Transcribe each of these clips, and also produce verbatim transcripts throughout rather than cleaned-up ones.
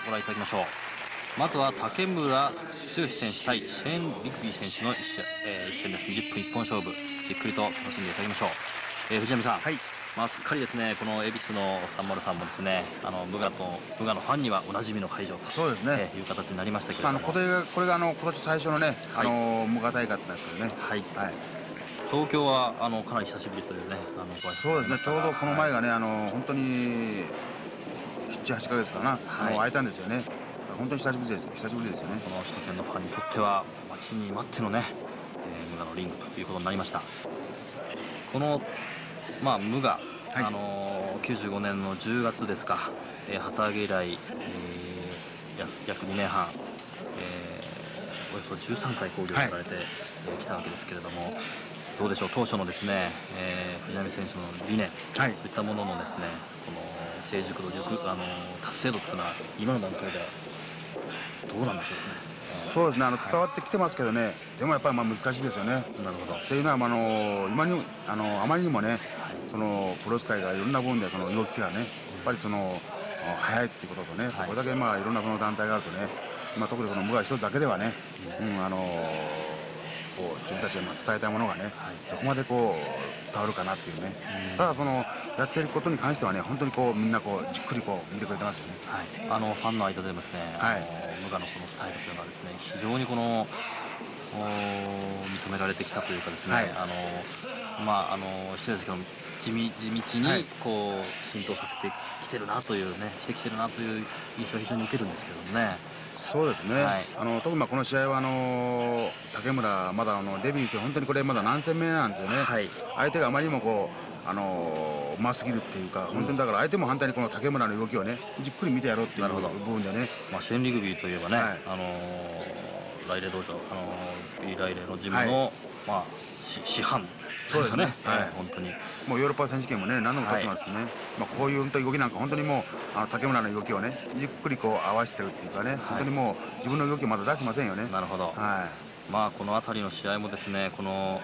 ご覧いただきましょう。まずは竹村剛選手対シェーン・ビグビー選手の一試合、えー、一戦です。にじゅっぷん一本勝負、じっくりと楽しんでいただきましょう。えー、藤波さん、はい、まあ、すっかりですね、この恵比寿のさんまるさんもですね、あの無我と無我のファンにはおなじみの会場とそうですね、えー、いう形になりましたけれども、まあ、これがこれがあの今年最初のね、あの無我大会だったんですけどね。はい、はい、東京はあのかなり久しぶりというね、あのそうですね、ちょうどこの前がね、はい、あの本当にななはちかげつかな、はい、あの空いたんですよね。本当に久しぶりです。久しぶりですよね。この首都圏のファンにとっては待ちに待ってのね、えー、無我のリングということになりました。このまあ無我、はい、あのー、きゅうじゅうごねんのじゅうがつですか、えー、旗揚げ以来、えー、約にねんはん、えー、およそじゅうさんかい興行されてきたわけですけれども、どうでしょう、当初のですね、えー、藤波選手の理念、はい、そういったもののですね、この成熟度、熟あの達成度というのは今の段階でどうなんでしょうかね。そうですね、あの伝わってきてますけどね、はい、でもやっぱりまあ難しいですよね。なるほど。というのは、あの今にあのあまりにもね、はい、そのプロレス界がいろんな部分でその動きがね、やっぱりその早いっていうこととね、はい、これだけまあいろんなその団体があるとね、まあ、特にこの無我一つだけではね、うん、あのこう自分たちが伝えたいものがね、はい、どこまでこう伝わるかなっていうね、うん、ただそのやっていることに関してはね、本当にこうみんなこうじっくりこう見てくれてますよね。はい、あのファンの間でもですね、はい、無我のこのスタイルというのはですね、非常にこの認められてきたというかですね、はい、あのまああの失礼ですけど地味地道にこう浸透させてきてるなというね、してきてるなという印象を非常に受けるんですけどもね。そうですね、はい、あの特にまあこの試合はあの竹村まだあのデビューして本当にこれまだ何戦目なんですよね。はい、相手があまりにもこうあのうますぎるっていうか、本当にだから相手も反対にこの竹村の動きをねじっくり見てやろうっていう部分でね、まあシェーン・リグビーといえばね、はい、あのライレー道場、あのビーライレーのジムの、はい、まあ師範そうですね、はい、本当にもうヨーロッパ選手権もね何度も取ってますしね、はい、まあこういう動きなんか本当にもうあの竹村の動きをねゆっくりこう合わせてるっていうかね、はい、本当にもう自分の動きをまだ出しませんよね。なるほど、はい、まあこの辺りの試合もですね、この、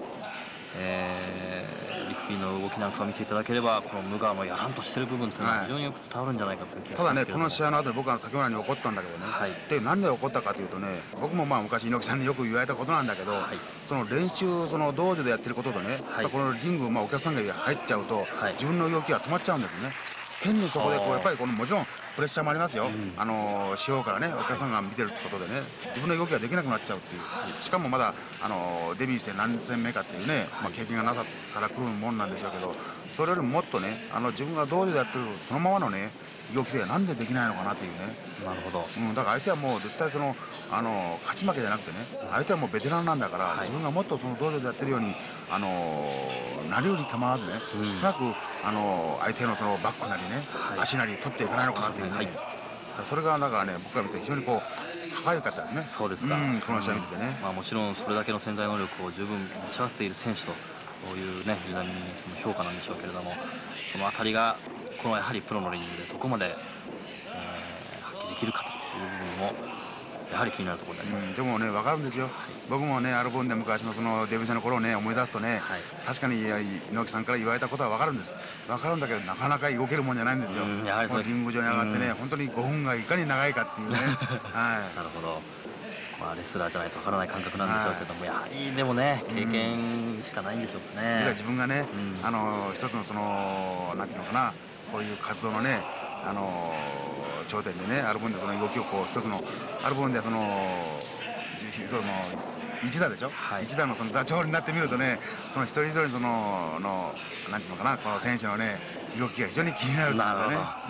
えー、リクビーの動きなんかを見ていただければ、この無我のやらんとしてる部分というのは非常によく伝わるんじゃないかという気がしますけども、ただね、この試合の後で僕は竹村に怒ったんだけどね、はい、で何で怒ったかというとね、僕もまあ昔猪木さんによく言われたことなんだけど、はい、その練習その道場でやってることとね、はい、このリング、まあ、お客さんが入っちゃうと、はい、自分の動きが止まっちゃうんですね。変にそこでこうやっぱりこのもちろんプレッシャーもありますよ、うん、あの四方からねお客さんが見てるってことでね、自分の動きができなくなっちゃうっていう、はい、しかもまだあのデビューして何戦目かっていうね、はい、まあ経験がなさからくるもんなんでしょうけど、それよりももっとね、あの自分が道場でやってるそのままのね動きでなんでできないのかなというね。なるほど、うん、だから相手はもう絶対そのあの勝ち負けじゃなくてね、相手はもうベテランなんだから、はい、自分がもっとその道場でやってるようにあのなるように構わずね、少なくあの相手のそのバックなりね、はい、足なり取っていかないのかなというね、はい、それがだからね、僕が見て非常にこう歯がゆかったですね。そうですか、うん、この試合見てね、うん、まあ、もちろんそれだけの潜在能力を十分持ち合わせている選手というね、藤波その評価なんでしょうけれども、そのあたりがこのやはりプロのリングでどこまで、えー、発揮できるかという部分もやはり気になるところになります、うん、でもね分かるんですよ、はい、僕もねアルボンで昔のそのデビュー戦の頃をね思い出すとね、はい、確かに猪木さんから言われたことは分かるんです。分かるんだけどなかなか動けるもんじゃないんですよ。やはりこのリング上に上がってね、本当にごふんがいかに長いかっていうねはい、なるほど、まあ、レスラーじゃないと分からない感覚なんでしょうけども、はい、やはりでもね経験しかないんでしょうかね。自分がね、うん、あの一つのそのなんていうのかな、こういう活動のねあの頂点でね、アルボンでその動きをこう一つのアルボンでそのその一打でしょ、はい、一打のその座長になってみるとね、その一人一人そののなんていうのかな、この選手のね動きが非常に気になるんだよね。うん、さあ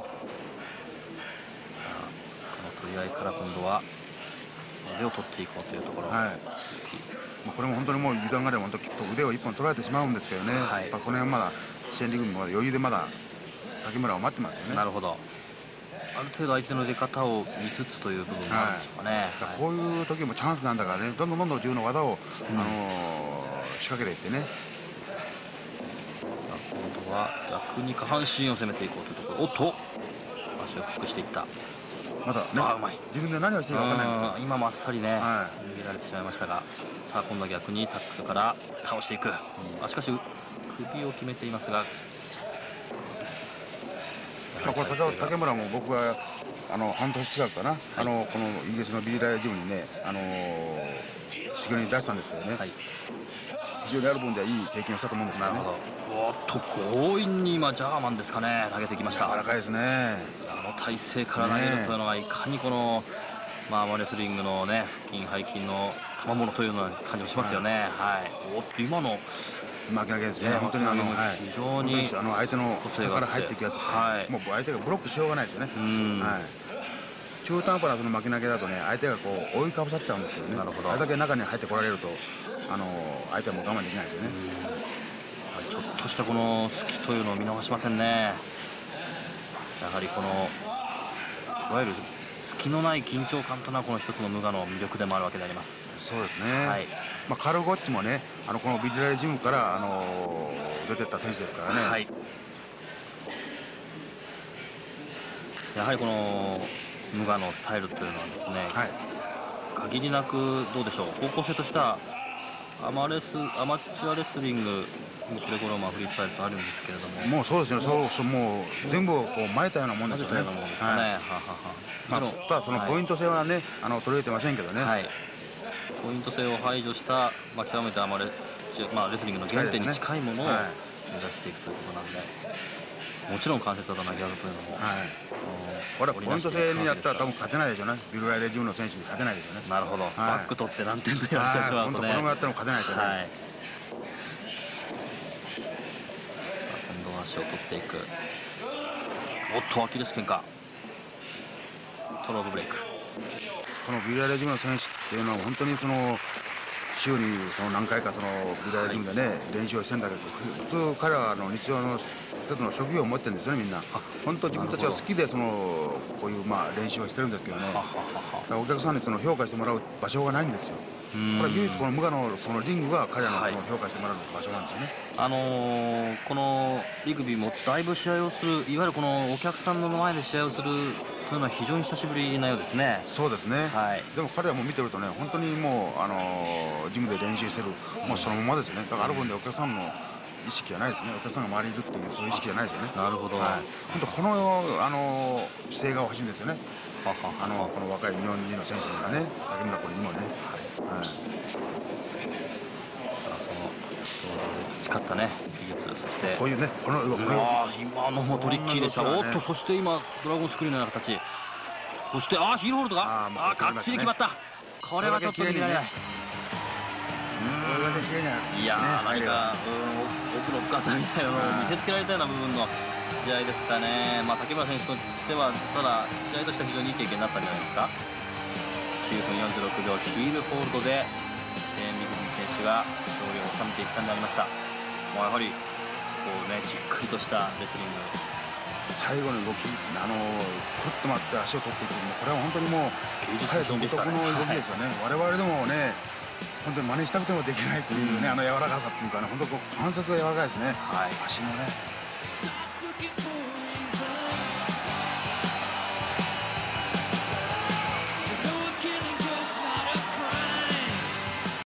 この取り合いから今度は腕を取っていこうというところ、はい、これも本当にもう油断があれば本当きっと腕を一本取られてしまうんですけどね、はい、やっぱこの辺まだシェーンリグもまだ余裕でまだ竹村を待ってますよね。なるほど、ある程度相手の出方を見つつという部分もあるんでしょうかね。はい、こういう時もチャンスなんだからね、どんどんどんどん自分の技を、うん、あのー、仕掛けていってね。さあ今度は逆に下半身を攻めていこうというところ、おっと足をフックしていった。まだね、あ、うまい、自分で何をしていいか分からないんですよ。今もあっさりね、はい、逃げられてしまいましたが、さあ今度は逆にタックルから倒していく、うん、あしかし首を決めていますが、 まあ、この竹村も僕があの半年近くかな、はい、あのこのイギリスのビリライジムにね、あのー、修行に出したんですけどね、はい、非常にある分ではいい経験をしたと思うんですけどね。 おっと強引に今ジャーマンですかね、投げてきました。 柔らかいですね。 あの体勢から投げるというのがいかにこの、まあ、アマレスリングのね腹筋背筋の賜物というような感じもしますよね。はい、はい、おっと今の負け投げですね。本当にあの非常にあの相手の下から入っていくやつ、はい、もう相手がブロックしようがないですよね。はい、中途半端なその負け投げだとね、相手がこう覆いかぶさっちゃうんですけどね。なるほど。あれだけ中に入ってこられると、あの相手はもう我慢できないですよね。 ちょっとしたこの隙というのを見逃しませんね。やはりこのいわゆる隙のない緊張感というのはこの一つの無我の魅力でもあるわけであります。 そうですね。はい。まあカルゴッチもね、あのこのビリライジムからあの出てった選手ですからね。はい。 やはりこの無我のスタイルというのはですね、はい、限りなくどうでしょう、方向性としてはアマレスアマチュアレスリング、グレコローマン、フリースタイルとあるんですけれども、 もうそうですね、そうそう、もう全部こう巻いたようなもんですよね。まあただそのポイント性はね、はい、あの取れてませんけどね。はい、 ポイント性を排除した、まあ、極めてアマレ、まあ、レスリングの原点に近いものを目指していくということなんで、もちろん関節技投げ技というのも、はい、 これはポイント制にやったら多分勝てないでしょうね。ビルライレジムの選手に勝てないでしょうね。 なるほど、はい、バック取って何点と言われちゃうとね、 本当このままやったら勝てないでしょうね。はい、さあ今度は足を取っていく。おっとアキレス腱か、トローブブレイク。 このビルライレジムの選手っていうのは本当にその週にその何回かそのビルライレジムでね、はい、練習をしてんだけど、普通彼らの日常の一つの職業を持ってるんですよね、みんな。本当自分たちは好きでそのこういうまあ練習をしてるんですけどね、お客さんにその評価してもらう場所がないんですよ。これ唯一この無我のそのリングが彼らの評価してもらう場所なんですよね。 はい、あのー、このリグビーもだいぶ試合をする、いわゆるこのお客さんの前で試合をするというのは非常に久しぶりなようですね。 そうですね。はい、でも彼らも見てるとね、本当にもうあのー、ジムで練習してるもうそのままですよね。だからある分でお客さんの意識はないですね。お客さんが周りにいるっていうそういう意識はないですよね。なるほど。はい。本当このあのー、姿勢が欲しいんですよね。ははあのこの若い日本人の選手にはね、竹村君にもね。はい。さあその道場で培ったね技術、そしてこういうね、この今のもトリッキーでした。おっと、そして今ドラゴンスクリーンのような形、そしてあヒールホールドがあがっちり決まった。これはちょっと見られない。いやー、何か奥の深さみたいなのを見せつけられたような部分の試合でしたね。まあ竹村選手としてはただ試合としては非常にいい経験になったんじゃないですか。きゅうふんよんじゅうろくびょうヒールホールドでシェーン・ビグビー選手が勝利を収めていったんでありました。もうやはりこうね、じっくりとしたレスリング、 最後の動き、あのクッと回って足を取っていく、もうこれは本当にもう芸術品でしたね。 独特の動きですよね。我々でもね、本当に真似したくてもできないというね、あの柔らかさっていうかね、本当こう関節が柔らかいですね。はい、足のね。